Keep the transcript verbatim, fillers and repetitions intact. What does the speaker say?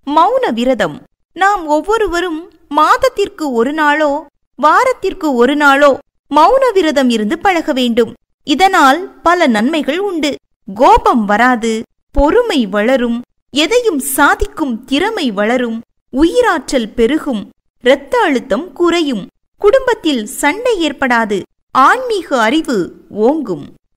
மௌன விரதம். நாம் ஒவ்வொருவரும் மாதத்திற்கு ஒரு நாளோ வாரத்திற்கு ஒரு நாளோ மௌன விரதம் இருந்து பழக வேண்டும். இதனால் பல நன்மைகள் உண்டு. கோபம் வராது, பொறுமை வளரும், எதையும் சாதிக்கும் திறமை வளரும், உயிராற்றல் பெருகும், இரத்த அழுத்தம் குறையும், குடும்பத்தில் சண்டை ஏற்படாது, ஆன்மீக அறிவு ஓங்கும்.